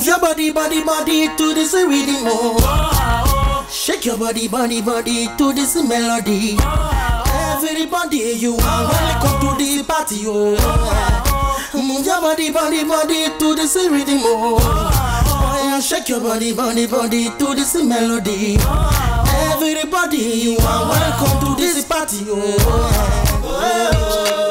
Move your body to this rhythm, oh. Shake your body to this melody. Everybody, you are welcome to this party, oh. Move your body to this rhythm, oh. Shake your body to this melody. Everybody, you are welcome to this party, oh.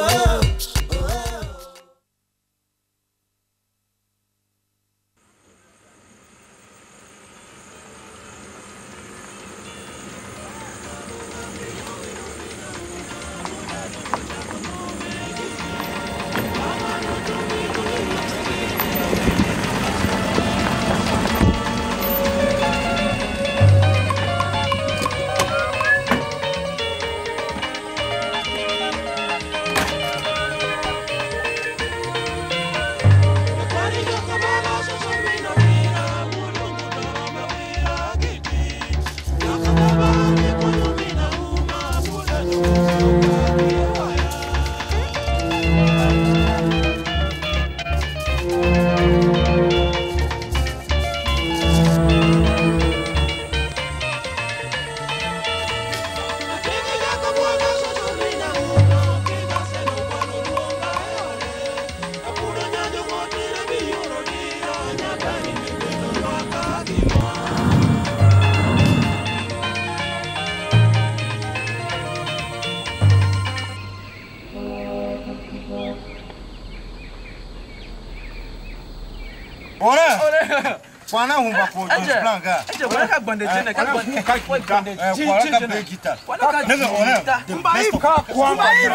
Wana humba ko blanca. Wana ka bande jene ka bande ka bande. Wana ka guitar. Wana ka guitar. Mbai ka kwa. Mbai.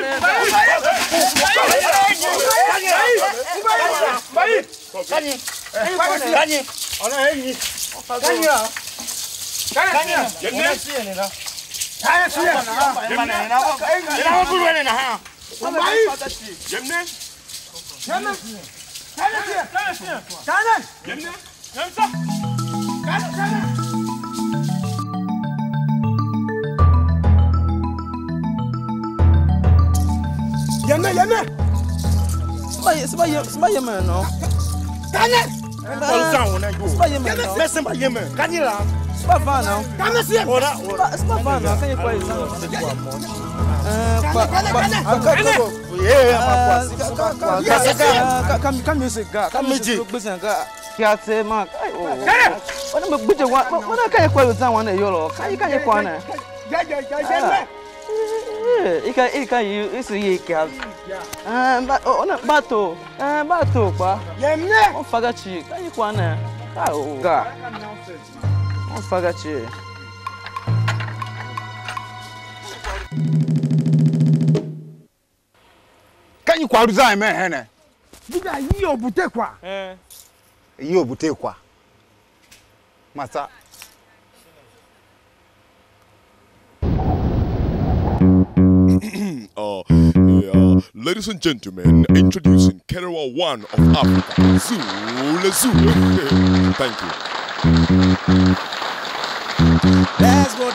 Kani. Kani. Ona hei. Kani ya. Kani. Ona siene na. Kaya siene na. Mana na. Ina bulwane na ha. Mbai. Jemne. Jemne. Kanan! Yemne! Yemsa! Kanan! Yemne! Sba yemne no. Kanan! Sba yemne no. Listen ba yemne. Kanila. Sba van no. Kanan siye. Ora. Sba van no. Kan je kwa izan. Come music, come music. Kiate mak. Wana mbuje wana kaya kwa uzan wana yolo. Kaya kwa na. Ika isu yika. Ona bato kwa. Yemne. On fagachi. Kaya kwa na. Ga. On fagachi. Kanyi kwa ruza me hene. Biga yi obutekwa. Yi obutekwa. Masa. Ladies and gentlemen, introducing Kerewa 1 of Africa, Zulu. Thank you. Let's go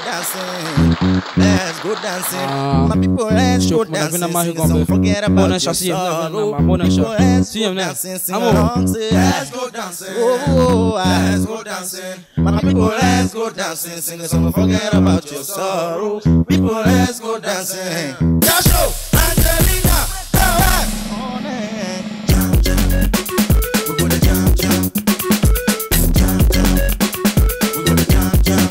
dancing. My people, let's go dancing. Don't forget about your sorrow. People, let's go dancing. Sing along, say, let's go dancing. Oh, let's go dancing. My people, let's go dancing. Sing a song, don't forget about your sorrow. People, let's go dancing. Joshua, Angelina, come on. Jump, jump. We're gonna jump, jump. Jump, jump. We're gonna jump, jump.